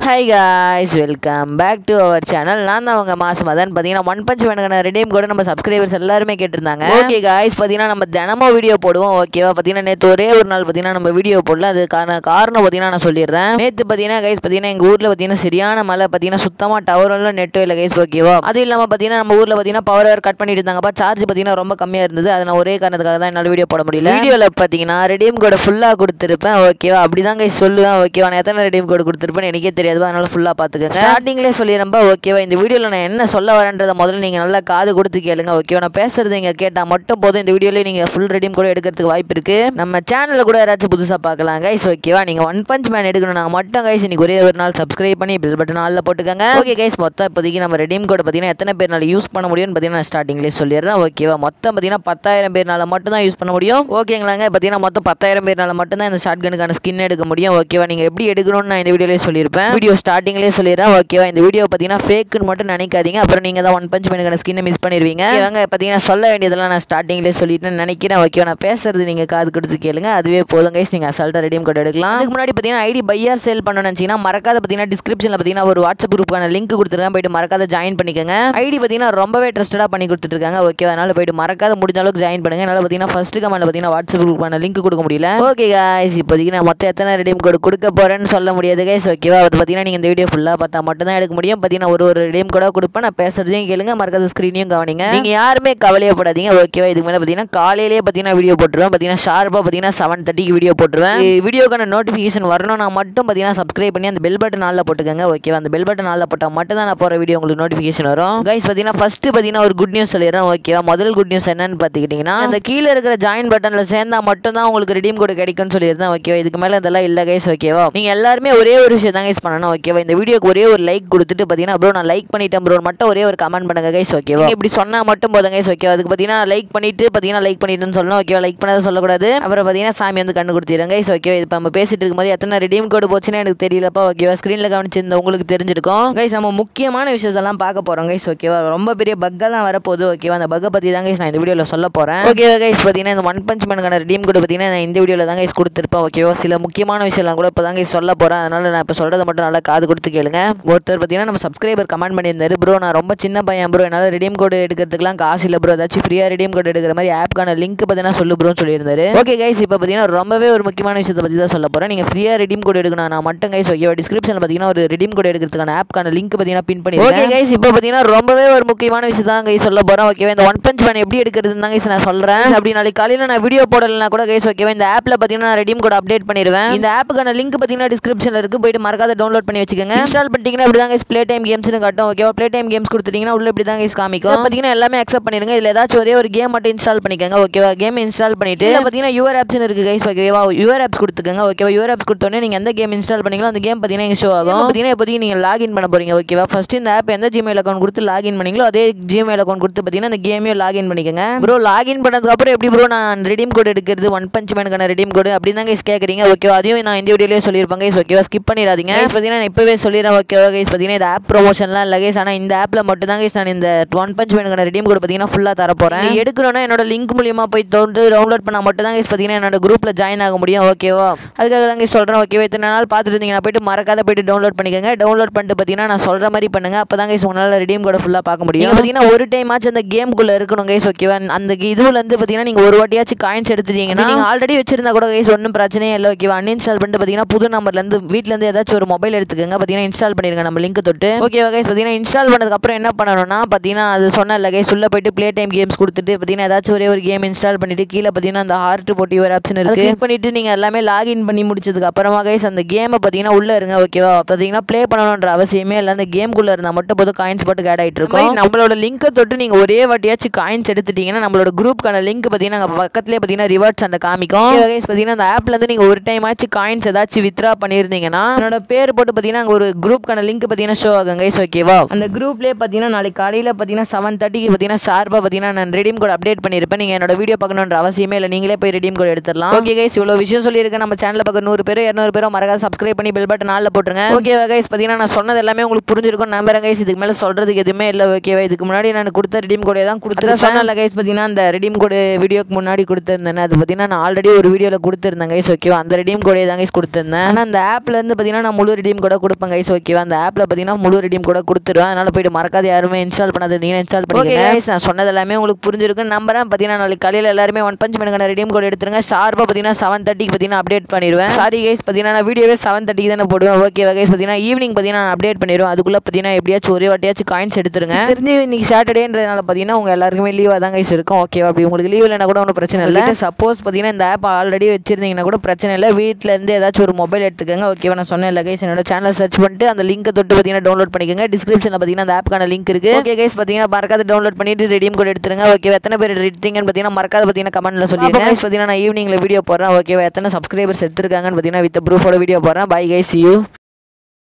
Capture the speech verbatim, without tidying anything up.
Hi guys, welcome back to our channel. நான் தான் உங்க மாஸ் மதன். பாத்தீங்கன்னா ஒன் பஞ்ச் மேனுக்கான ரெடீம் கோட் நம்ம சப்ஸ்கிரைபர்ஸ் எல்லாரும் கேட்டிருந்தாங்க. ஓகே गाइस, பாத்தீங்கன்னா நம்ம தினமும் வீடியோ போடுவோம். ஓகேவா? பாத்தீங்கன்னா நேத்து ஒரே ஒரு நாள் பாத்தீங்கன்னா நம்ம வீடியோ போடல. அது காரணம் காரணம் பாத்தீங்கன்னா நான் சொல்லிடுறேன். நேத்து பாத்தீங்கன்னா गाइस பாத்தீங்கன்னா எங்க ஊர்ல பாத்தீங்கன்னா சரியான மழை. பாத்தீங்கன்னா சுத்தமா டவர் இல்ல, நெட் இல்ல गाइस. ஓகேவா? அது இல்லாம பாத்தீங்கன்னா நம்ம ஊர்ல பாத்தீங்கன்னா பவர் வேர் கட் பண்ணிட்டு இருந்தாங்கப்பா. சார்ஜ் பாத்தீங்கன்னா ரொம்ப கம்மியா இருந்தது. அதனால ஒரே காரணத்துக்காக தான் என்னால வீடியோ போட முடியல. வீடியோல பாத்தீங்கன்னா ரெடீம் கோட் ஃபுல்லா கொடுத்திருப்பேன். ஓகேவா? அப்படிதான் गाइस சொல்லுவேன். ஓகேவா? நான் எத்தனை ரெடீம் கோட் கொடுத்திருப்பேன் எனக்கே தெரியாது. அதனால ஃபுல்லா பாத்துக்கங்க. ஸ்டார்டிங்லயே சொல்லிரம்பா. ஓகேவா? இந்த வீடியோல நான் என்ன சொல்ல வரேன்றத முதல்ல நீங்க நல்லா காது கொடுத்து கேளுங்க. ஓகேவா? நான் பேசுறது நீங்க கேட்டா மட்டும் போதும். இந்த வீடியோல நீங்க ஃபுல் ரெடீம் கோட் எடுக்கிறதுக்கு வாய்ப்பு இருக்கு. நம்ம சேனல்ல கூட யாராச்சும் புதுசா பார்க்கலாம் गाइस. ஓகேவா? நீங்க ஒன் பஞ்ச் மேன் எடுக்கணும்னா மட்டும் गाइस இன்னைக்கு ஒரே ஒரு நாள் சப்ஸ்கிரைப் பண்ணி பெல் பட்டன் ஆல்ல போட்டுக்கங்க. ஓகே गाइस, மொத்தம் இப்போதைக்கு நம்ம ரெடீம் கோட் பாத்தீங்கன்னா எத்தனை பேர்னால யூஸ் பண்ண முடியும்னு பாத்தீங்கன்னா நான் ஸ்டார்டிங்லயே சொல்லிடுறேன். ஓகேவா? மொத்தம் பாத்தீங்கன்னா பத்தாயிரம் பேர்னால மட்டும் தான் யூஸ் பண்ண முடியும். ஓகேங்களாங்க? பாத்தீங்கன்னா மொத்தம் பத்தாயிரம் பேர்னால மட்டும் தான் இந்த ஷார்ட் கனுக்கான ஸ்கின் எடுக்க முடியும். ஓகேவா? நீங்க எப்படி எடுக்கணும்னு நான் இந்த வீடியோலயே சொல்லியிருப்பேன். வீடியோ ஸ்டார்டிங்லயே சொல்லிடுறேன். ஓகேவா? இந்த வீடியோ பாத்தீங்கன்னா ஃபேக்னு மட்டும் நினைக்காதீங்க. அப்புறம் நீங்க தான் ஒன் பஞ்ச் மேனுக்கான ஸ்கின்னை மிஸ் பண்ணிடுவீங்க. இவங்க பாத்தீங்கன்னா சொல்ல வேண்டியதெல்லாம் நான் ஸ்டார்டிங்லயே சொல்லிட்டேன்னு நினைக்கிறேன். ஓகேவா? நான் பேசுறது நீங்க காது கொடுத்து கேளுங்க. அதுவே போதும் गाइस. நீங்க அசால்ட்டா ரெடீம் கோட் எடுக்கலாம். அதுக்கு முன்னாடி பாத்தீங்கன்னா ஐடி பையர் சேல் பண்ணணும்னு நினைச்சீங்கன்னா மறக்காத பாத்தீங்கன்னா டிஸ்கிரிப்ஷன்ல பாத்தீங்கன்னா ஒரு வாட்ஸ்அப் குரூப்புக்கான லிங்க் கொடுத்துருக்கேன். போயிட்டு மறக்காத ஜாயின் பண்ணிக்கங்க. ஐடி பாத்தீங்கன்னா ரொம்பவே ட்ரஸ்டடா பண்ணி கொடுத்துட்டு இருக்காங்க. ஓகேவா? அதனால போயிட்டு மறக்காத முடிஞ்ச அளவுக்கு ஜாயின் பண்ணுங்க. என்னால பாத்தீங்கன்னா ஃபர்ஸ்ட் கமெண்ட்ல பாத்தீங்கன்னா வாட்ஸ்அப் குரூப்புக்கான லிங்க் கொடுக்க முடியல. ஓகே गाइस, இப்போதைக்கு நான் மொத்தம் எத்தனை ரெடீம் கோட் கொடுக்க போறேன்னு சொல்ல முடியாது गाइस. ஓகேவா? அது பாத்தீங்கன்னா நீங்க இந்த வீடியோ ஃபுல்லா பார்த்தா மட்டும் தான் எடுக்க முடியும். பாத்தீங்கன்னா ஒரு ஒரு ரெடீம் கோடா கொடுப்பேன். நான் பேசுறதையும் கேளுங்க, மறக்காத ஸ்கிரீனையும் கவனிங்க. நீங்க யாருமே கவலையப்படாதீங்க. ஓகேவா? இதுக்கு மேல பாத்தீங்கன்னா காலையிலேயே பாத்தீங்கன்னா வீடியோ போட்டுருவேன். பாத்தீங்கன்னா ஷார்ப்பா பாத்தீங்கன்னா செவன் தேர்ட்டிக்கு வீடியோ போட்டுருவேன். வீடியோக்கான நோட்டிஃபிகேஷன் வரணும்னா மட்டும் பாத்தீங்கன்னா சப்ஸ்கிரைப் பண்ணி அந்த பெல் பட்டன் ஆல்ல போட்டுக்கங்க. ஓகேவா? அந்த பெல் பட்டன் ஆல்ல போட்டா மட்டும் தான் நான் போற வீடியோ உங்களுக்கு நோட்டிஃபிகேஷன் வரும். गाइस பாத்தீங்கன்னா ஃபர்ஸ்ட் பாத்தீங்கன்னா ஒரு குட் நியூஸ் சொல்லிடுறேன். ஓகேவா? முதல் குட் நியூஸ் என்னன்னு பாத்துக்கிட்டீங்கன்னா அந்த கீழே இருக்கிற ஜாயின் பட்டன்ல சேர்ந்தா மட்டும் தான் உங்களுக்கு ரெடீம் கோட் கிடைக்கும்னு சொல்லியிருந்தேன். ஓகேவா? இதுக்கு மேல இதெல்லாம் இல்ல गाइस. ஓகேவா? நீங்க எல்லாருமே ஒரே ஒரு விஷயம் தான் गाइस பண்ணணும். ஓகேவா? இந்த வீடியோக்கு ஒரே ஒரு லைக் கொடுத்துட்டு பாத்தீங்கன்னா ப்ரோ நான் லைக் பண்ணிட்டேன் ப்ரோ மட்டும் ஒரே ஒரு கமெண்ட் பண்ணுங்க गाइस. ஓகேவா? இப்படி சொன்னா மட்டும் போதும் गाइस. ஓகேவா? அதுக்கு பாத்தீங்கன்னா லைக் பண்ணிட்டு பாத்தீங்கன்னா லைக் பண்ணிட்டுன்னு சொல்லணும். ஓகேவா? லைக் பண்ணாத சொல்லக்கூடாது. அப்புறம் பாத்தீங்கன்னா சாமி வந்து கண்ணு கொடுத்துருங்க गाइस. ஓகேவா? இப்போ நம்ம பேசிட்டு இருக்கும்போது எத்தனை ரெடீம் கோட் போச்சுன்னா எனக்கு தெரியலப்பா. ஓகேவா? ஸ்கிரீன்ல கவனிச்சிருந்த உங்களுக்கு தெரிஞ்சிருக்கும் गाइस. நம்ம முக்கியமான விஷயத்தெல்லாம் பார்க்க போறோம் गाइस. ஓகேவா? ரொம்ப பெரிய பக்கெல்லாம் வரப்போகுது. ஓகேவா? அந்த பக்கை பத்தி தான் गाइस நான் இந்த வீடியோல சொல்ல போறேன். ஓகேவா गाइस? பாத்தீங்கன்னா இந்த ஒன் பஞ்ச் மேனுக்கான ரெடீம் கோட் பாத்தீங்கன்னா நான் இந்த வீடியோல தான் गाइस கொடுத்திருப்பேன். ஓகேவா? சில முக்கியமான விஷயம்லாம் கூட இப்போ தான் गाइस சொல்ல போறேன். அதனால நான் இப்போ சொல்றதை மட்டும் நல்லா காது கொடுத்து கேளுங்க. ஒருத்தர் பாத்தீங்கன்னா நம்ம சப்ஸ்கிரைபர் கமெண்ட் பண்ணியிருந்தாரு, ப்ரோ நான் ரொம்ப சின்ன பையன் ப்ரோ, என்னால ரெடீம் கோட் எடுக்கிறதுக்குலாம் காசு இல்ல ப்ரோ, ஏதாச்சும் ஃப்ரீயா ரெடீம் கோட் எடுக்கிற மாதிரி ஆப்க்கான லிங்க் பாத்தீங்கன்னா சொல்லு ப்ரோன்னு சொல்லியிருந்தாரு. ஓகே गाइस, இப்போ பாத்தீங்கன்னா ரொம்பவே ஒரு முக்கியமான விஷயத்தை பத்தி தான் சொல்ல போறேன். நீங்க ஃப்ரீயா ரெடீம் கோட் எடுக்கணும் நான் மட்டும் गाइस. ஓகேவா? டிஸ்கிரிப்ஷன்ல பாத்தீங்கன்னா ஒரு ரெடீம் கோட் எடுக்கிறதுக்கான ஆப்க்கான லிங்க் பாத்தீங்கன்னா பின் பண்ணிருக்கேன். ஓகே गाइस, இப்போ பாத்தீங்கன்னா ரொம்பவே ஒரு முக்கியமான விஷயம் தான் गाइस சொல்ல போறேன். ஓகேவா? இந்த ஒன் பஞ்ச் மேன் எப்படி எடுக்கிறதுன்னு தான் गाइस நான் சொல்றேன். அப்படி நாளைக்கு காலையில நான் வீடியோ போடலனா கூட गाइस ஓகேவா இந்த ஆப்ல பாத்தீங்கன்னா நான் ரெடீம் கோட் அப்டேட் பண்ணிடுவேன். இந்த ஆப்புக்கான லிங்க் பாத்தீங்கன்னா டிஸ்கிரிப்ஷன்ல இருக்கு. போயிட்டு மறக்காத டவுன்லோட் பண்ணி வச்சுக்கோங்க. இன்ஸ்டால் பண்ணிட்டீங்கன்னா இப்படி தான் गाइस ப்ளே டைம் கேம்ஸ்னு காட்டும். ஓகேவா? ப்ளே டைம் கேம்ஸ் கொடுத்துட்டீங்கன்னா உள்ள இப்படி தான் गाइस காமிக்கும். பாத்தீங்கன்னா எல்லாமே அக்செப்ட் பண்ணிருங்க. இதுல ஏதாச்சும் ஒரே ஒரு கேம் மட்டும் இன்ஸ்டால் பண்ணிக்கங்க. ஓகேவா? கேம் இன்ஸ்டால் பண்ணிட்டு பாத்தீங்கன்னா யுவர் ஆப்ஸ் இருக்கு गाइस. ஓகேவா? யுவர் ஆப்ஸ் கொடுத்துக்கங்க. ஓகேவா? யுவர் ஆப்ஸ் கொடுத்தோனே நீங்க எந்த கேம் இன்ஸ்டால் பண்ணீங்களோ அந்த கேம் பாத்தீங்கன்னா இங்க ஷோ ஆகும். பாத்தீங்கன்னா இப்போதைக்கு நீங்க லாகின் பண்ண போறீங்க. ஓகேவா? ஃபர்ஸ்ட் இந்த ஆப் எந்த ஜிமெயில் அக்கவுண்ட் கொடுத்து லாகின் பண்ணீங்களோ அதே ஜிமெயில் அக்கவுண்ட் கொடுத்து பாத்தீங்கன்னா இந்த கேமையும் லாகின் பண்ணிக்கங்க. ப்ரோ லாகின் பண்ணதுக்கு அப்புறம் எப்படி ப்ரோ நான் ரெடீம் கோட் எடுக்கிறது ஒன் பஞ்ச் மேனுக்கான ரெடீம் கோட் அப்படின்னு தான் गाइस கேக்குறீங்க. ஓகேவா? அதையும் நான் இந்த வீடியோலயே சொல்லிருப்பேன் गाइस. ஓகேவா? ஸ்கிப் பண்ணிராதீங்க गाइस. பாத்தீங்கன்னா நான் இப்பவே சொல்லிறேன். ஓகேவா गाइस? பாத்தீங்கன்னா இந்த ஆப் ப்ரமோஷன்லாம் இல்ல गाइस. ஆனா இந்த ஆப்ல மட்டும் தான் गाइस நான் இந்த ஒன் பஞ்ச் மேனுக்கான ரெடீம் கோட் பாத்தீங்கன்னா ஃபுல்லா தர போறேன். நீங்க எடுக்கணும்னா என்னோட லிங்க் மூலமா போய் டவுன்லோட் பண்ணா மட்டும் தான் गाइस பாத்தீங்கன்னா என்னோட குரூப்ல ஜாயின் ஆக முடியும். ஓகேவா? அதுக்காக தான் गाइस சொல்றேன். ஓகேவா? இத்தனை நாள் பார்த்துட்டு இருந்தீங்கன்னா போயிட்டு மறக்காத போயிட்டு டவுன்லோட் பண்ணிக்கங்க. டவுன்லோட் பண்ணிட்டு பாத்தீங்கன்னா நான் சொல்ற மாதிரி பண்ணுங்க. அப்பதான் गाइस உங்களால ரெடீம் கோட் ஃபுல்லா பார்க்க முடியும். பாத்தீங்கன்னா ஒரு டைம் ஆச்சு அந்த கேம்க்குள்ள இருக்கணும் गाइस. ஓகேவா? அந்த இதுல இருந்து பாத்தீங்கன்னா நீங்க ஒரு வாட்டியாச்சும் காயின்ஸ் எடுத்துட்டீங்கன்னா நீங்க ஆல்ரெடி வச்சிருந்தா கூட गाइस ஒன்னும் பிரச்சனையே இல்ல. ஓகேவா? அன்இன்ஸ்டால் பண்ணிட்டு பாத்தீங்கன்னா புது நம்பர்ல இருந்து வீட்ல இருந்து ஏதாச்சும் ஒரு மொபைல் எடுத்துக்கங்க. பாத்தீங்கன்னா இன்ஸ்டால் பண்ணிருங்க நம்ம லிங்க் தொட்டு. ஓகேவா गाइस? பாத்தீங்கன்னா இன்ஸ்டால் பண்ணதுக்கு அப்புறம் என்ன பண்ணணும்னா பாத்தீங்கன்னா அது சொன்னல गाइस உள்ள போயிட்டு ப்ளே டைம் கேம்ஸ் கொடுத்துட்டு பாத்தீங்கன்னா ஏதாச்சும் ஒரே ஒரு கேம் இன்ஸ்டால் பண்ணிட்டு கீழ பாத்தீங்கன்னா அந்த ஹார்ட் போட்டு யுவர் ஆப்ஷன் இருக்கு. கிளிக் பண்ணிட்டு நீங்க எல்லாமே லாகின் பண்ணி முடிச்சதுக்கு அப்புறமா गाइस அந்த கேமை பாத்தீங்கன்னா உள்ள இருங்க. ஓகேவா? பாத்தீங்கன்னா ப்ளே பண்ணணும்ன்ற அவசியமே இல்ல. அந்த கேம்க்குள்ள இருந்தா மட்டும் போதும் காயின்ஸ் போட்டு ஆட் ஆயிட்டு இருக்கும். நம்மளோட லிங்க் தொட்டு நீங்க ஒரே வாட்டியாச்சும் காயின்ஸ் எடுத்துட்டீங்கன்னா நம்மளோட குரூப்க்கான லிங்க் பாத்தீங்கன்னா பக்கத்துலயே பாத்தீங்கன்னா ரிவார்ட்ஸ் அந்த காமிக்கும். गाइस பாத்தீங்கன்னா அந்த ஆப்ல இருந்து நீங்க ஒரு டைம் ஆச்சு காயின்ஸ் ஏதாச்சும் வித்ரா பண்ணிருந்தீங்கன்னா என்னோட பேர் போட்டு பாத்தீங்கன்னா அங்க ஒரு குரூப்க்கான லிங்க் பாத்தீங்கன்னா ஷோ ஆகும் गाइस. ஓகேவா? அந்த குரூப்லயே பாத்தீங்கன்னா நாளைக்கு காலையில பாத்தீங்கன்னா செவன் தேர்ட்டிக்கு பாத்தீங்கன்னா ஷார்ப்பா பாத்தீங்கன்னா நான் ரெடீம் கோட் அப்டேட் பண்ணிருப்பேன். நீங்க என்னோட வீடியோ பார்க்கணும்ன்ற அவசியமே இல்ல. நீங்களே போய் ரெடீம் கோட் எடுத்துடலாம். ஓகே गाइस, இவ்வளவு விஷயம் சொல்லியிருக்கேன். நம்ம சேனல்ல பார்க்க நூறு பேர் இருநூறு பேர் மறக்காம சப்ஸ்கிரைப் பண்ணி பெல் பட்டன் ஆல்ல போட்டுருங்க. ஓகேவா गाइस? பாத்தீங்கன்னா நான் சொன்னது எல்லாமே உங்களுக்கு புரிஞ்சிருக்கும் நம்புறேன் गाइस. இதுக்கு மேல சொல்றதுக்கு எதுவுமே இல்ல. ஓகேவா? இதுக்கு முன்னாடி நான் கொடுத்த ரெடீம் கோடே தான் கொடுத்துட்டு சொன்னல गाइस. பாத்தீங்கன்னா அந்த ரெடீம் கோட் வீடியோக்கு முன்னாடி கொடுத்திருந்தேன். அது பாத்தீங்கன்னா நான் ஆல்ரெடி ஒரு வீடியோல கொடுத்திருந்தேன் गाइस. ஓகேவா? அந்த ரெடீம் கோடே தான் गाइस கொடுத்திருந்தேன். ஆனா அந்த ஆப்ல இருந்து பாத்தீங்கன்னா நான் முழு ரெடீம் ரெடீம் கூட கொடுப்பேன் கைஸ். ஓகேவா, அந்த ஆப்பில் பார்த்தீங்கன்னா முழு ரெடீம் கூட கொடுத்துருவேன். அதனால் போய்ட்டு மறக்காத யாருமே இன்ஸ்டால் பண்ணாதீங்கன்னா இன்ஸ்டால் பண்ணிக்கோங்க கைஸ். நான் சொன்னது எல்லாமே உங்களுக்கு புரிஞ்சிருக்குன்னு நம்புறேன். பார்த்தீங்கன்னா நாளைக்கு காலையில் எல்லாருமே ஒன் பஞ்ச் மேனுக்கான ரெடீம் கோட் எடுத்துருங்க. ஷார்ப்பாக பார்த்தீங்கன்னா செவன் தேர்ட்டிக்கு பார்த்தீங்கன்னா அப்டேட் பண்ணிடுவேன். சாரி கைஸ், பார்த்தீங்கன்னா நான் வீடியோவே செவன் தேர்ட்டிக்கு தானே போடுவேன். ஓகேவா கைஸ், பார்த்தீங்கன்னா ஈவினிங் பார்த்தீங்கன்னா நான் அப்டேட் பண்ணிடுவேன். அதுக்குள்ளே பார்த்தீங்கன்னா எப்படியாச்சும் ஒரே வாட்டியாச்சும் காயின்ஸ் எடுத்துருங்க. தெரிஞ்சு இன்னைக்கு சாட்டர்டேன்றதுனால பார்த்தீங்கன்னா உங்கள் எல்லாருக்குமே லீவாக தான் கைஸ் இருக்கும். ஓகேவா, அப்படி உங்களுக்கு லீவ் இல்லைனா கூட ஒன்றும் பிரச்சனை இல்லை. சப்போஸ் பார்த்தீங்கன்னா இந்த ஆப் ஆல்ரெடி வச்சிருந்தீங்கன்னா கூட பிரச்சனை இல்லை. வீட்டில் இருந்து ஏதாச்சும் ஒரு மொபைல் எடுத்துக்கோங்க. ஓகேவா, நான் சொன்னேன் இல்லை கைஸ், என்னோட சேனல் சர்ச் பண்ணிட்டு அந்த லிங்க் தொட்டு பார்த்தீங்கன்னா டவுன்லோட் பண்ணிக்கோங்க. டிஸ்கிரிப்ஷனில் பார்த்தீங்கன்னா அந்த ஆப்புக்கான லிங்க் இருக்கு. ஓகே கைஸ், பார்த்தீங்கன்னா மறக்காத டவுன்லோட் பண்ணிட்டு ரெடீம் கோட் எடுத்துருங்க. ஓகே, எத்தனை பேர் எடுத்தீங்கன்னு பார்த்தீங்கன்னா மறக்காத பார்த்தீங்கன்னா கமெண்ட்ல சொல்லிடுங்க. கைஸ், பார்த்தீங்கன்னா நான் ஈவினிங்ல வீடியோ போடுறேன். ஓகேவா, எத்தனை சப்ஸ்கிரைபர்ஸ் எடுத்துருக்காங்கன்னு பார்த்தீங்கன்னா வித் ப்ரூஃபோட வீடியோ போடுறேன். Bye guys, see you.